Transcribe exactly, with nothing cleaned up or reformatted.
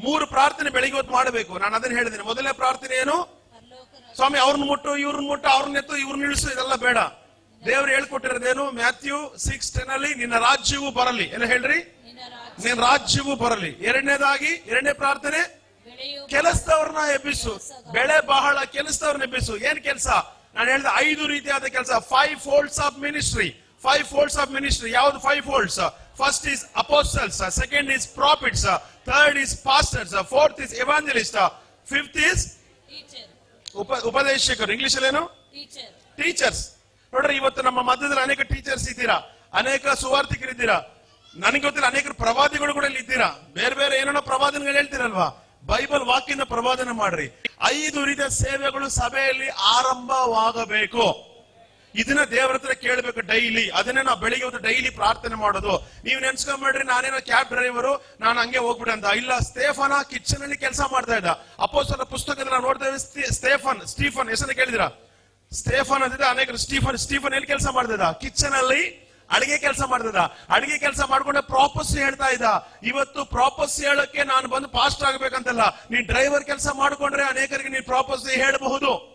ಮೂರು ಪ್ರಾರ್ಥನೆ ಬೆಳಿಗ್ಗೆ ಹೊತ್ತು ಮಾಡಬೇಕು. ನಾನು ಅದನ್ನ ಹೇಳಿದ್ದೀನಿ. ಮೊದಲನೇ ಪ್ರಾರ್ಥನೆ ಏನು? ಸ್ವಾಮಿ ಅವ್ರನ್ನ ಮುಟ್ಟು, ಇವ್ರನ್ನ ಮುಟ್ಟು, ಅವ್ರನ್ನ ಎತ್ತು, ಇವ್ರನ್ನ ಇಳಿಸು, ಇದೆಲ್ಲ ಬೇಡ. ದೇವ್ರು ಹೇಳ್ಕೊಟ್ಟಿರೋದೇನು? ಮ್ಯಾಥ್ಯೂ ಸಿಕ್ಸ್ ಟೆನ್ ಅಲ್ಲಿ ನಿನ್ನ ರಾಜ್ಯವು ಬರಲಿ. ಏನು ಹೇಳ್ರಿ? ನಿನ್ನ ರಾಜ್ಯವು ಬರಲಿ. ಎರಡನೇದಾಗಿ ಎರಡನೇ ಪ್ರಾರ್ಥನೆ, ಕೆಲಸದವ್ರನ್ನ ಎಬ್ಬಿಸು. ಬೆಳೆ ಬಹಳ, ಕೆಲಸದವ್ರನ್ನ ಎಬ್ಬಿಸು. ಏನ್ ಕೆಲಸ? ನಾನು ಹೇಳಿದ ಐದು ರೀತಿಯಾದ ಕೆಲಸ. Five folds of ministry. Five folds of ministry. ಯಾವ್ದು five folds? First is apostles, second is prophets, third is pastors, fourth is evangelist, fifth is ಉಪದೇಶಕರು. ಇಂಗ್ಲಿಷ್ ಅಲ್ಲಿ ಏನು? ಟೀಚರ್ಸ್. ನೋಡ್ರಿ, ಇವತ್ತು ನಮ್ಮ ಮಧ್ಯದಲ್ಲಿ ಅನೇಕ ಟೀಚರ್ಸ್ ಇದ್ದೀರಾ, ಅನೇಕ ಸುವಾರ್ತಿಕರಿದ್ದೀರಾ, ನನಗೆ ಗೊತ್ತಿಲ್ಲ ಅನೇಕ ಪ್ರವಾದಿಗಳು ಕೂಡ ಇಲ್ಲಿ ಇದ್ದೀರಾ. ಬೇರೆ ಬೇರೆ ಏನೇನೋ ಪ್ರವಾದನೆಗಳು ಹೇಳ್ತೀರಲ್ವಾ? ಬೈಬಲ್ ವಾಕ್ಯದ ಪ್ರವಾದನೆ ಮಾಡ್ರಿ. ಐದು ರೀತಿಯ ಸೇವೆಗಳು ಸಭೆಯಲ್ಲಿ ಆರಂಭವಾಗಬೇಕು. ಇದನ್ನ ದೇವರ ಹತ್ರ ಕೇಳಬೇಕು ಡೈಲಿ. ಅದನ್ನೇ ನಾವು ಬೆಳಿಗ್ಗೆ ಹೊತ್ತು ಡೈಲಿ ಪ್ರಾರ್ಥನೆ ಮಾಡೋದು. ನೀವು ನೆನ್ಸ್ಕೊಂಡ್ಬಿಡ್ರಿ, ನಾನೇನೋ ಕ್ಯಾಬ್ ಡ್ರೈವರು, ನಾನು ಹಂಗೆ ಹೋಗ್ಬಿಡೆ ಅಂತ. ಇಲ್ಲ, ಸ್ಟೇಫನ ಕಿಚನ್ ಅಲ್ಲಿ ಕೆಲಸ ಮಾಡ್ತಾ ಇದ್ದ. ಅಪೊಸ್ತಲರ ಪುಸ್ತಕದಲ್ಲಿ ನಾವು ನೋಡ್ತೇವೆ, ಸ್ಟೇಫನ್ ಸ್ಟೀಫನ್ ಹೆಸರು ಕೇಳಿದಿರಾ? ಸ್ಟೇಫನ್ ಅಂತಿದ್ದ, ಅನೇಕರು ಸ್ಟೀಫನ್ ಸ್ಟೀಫನ್ ಎಲ್ಲಿ ಕೆಲಸ ಮಾಡ್ತಿದ್ದ? ಕಿಚನ್ ಅಲ್ಲಿ ಅಡಿಗೆ ಕೆಲಸ ಮಾಡ್ತಿದ್ದ. ಅಡಿಗೆ ಕೆಲಸ ಮಾಡ್ಕೊಂಡೆ ಪ್ರಾಪರ್ಸಿ ಹೇಳ್ತಾ ಇದ್ದ. ಇವತ್ತು ಪ್ರಾಪರ್ಸಿ ಹೇಳಕ್ಕೆ ನಾನು ಬಂದು ಪಾಸ್ಟ್ ಆಗ್ಬೇಕಂತಲ್ಲ, ನೀನ್ ಡ್ರೈವರ್ ಕೆಲಸ ಮಾಡ್ಕೊಂಡ್ರೆ ಅನೇಕರಿಗೆ ನೀನ್ ಪ್ರಾಪರ್ಸಿ ಹೇಳಬಹುದು.